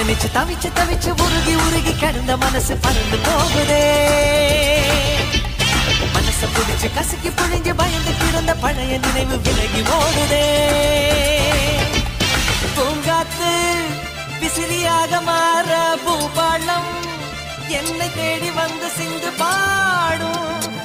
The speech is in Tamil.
நினைச்சு தவிச்சு தவிச்சு உருகி உருகி கிடந்த மனசு பறந்து போகுதே மனச புடிச்சு கசக்கி புழிஞ்சு பயந்து கிடந்த பழைய நினைவு விலகி ஓடுதே பூங்காத்து விசிறியாக மாற பூபாலம் என்னை தேடி வந்து சிந்து பாடும்